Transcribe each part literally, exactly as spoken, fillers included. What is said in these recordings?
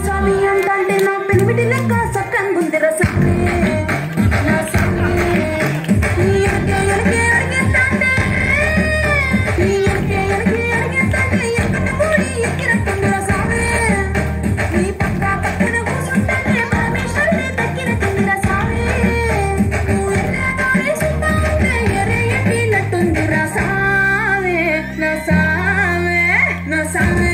సామి అంటే నా పెనిమిటి లెక్క సక్కన్ గుందిర సామి నా సామి నీ ఎనకే ఎనకే అడిగేస్తాంటే నీ ఎనకే ఎనకే అడిగేస్తాంటే ఎక్కడ పోయి ఎక్కినట్టుందిర సామి నీ పక్క పక్కన కూర్చుంటే పరమేశ్వరుని దక్కినట్టుందిర సామి నువ్వు ఎర్రగానే సుత్తా ఉంటే ఎర్ర ఎట్టినట్టుందిర సామి నా సామి నా సామి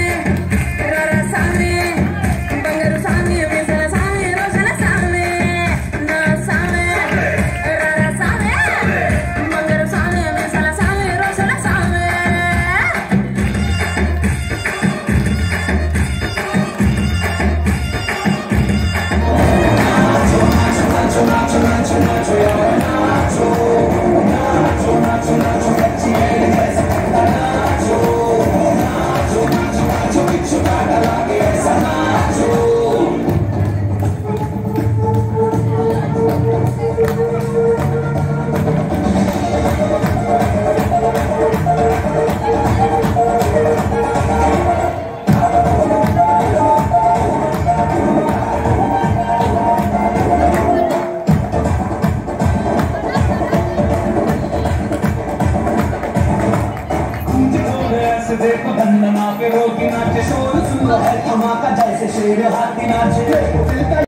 देखो धन्ना पे रोकी नाचे शोर सुन है धमाका जैसे शेर हाथी नाचे।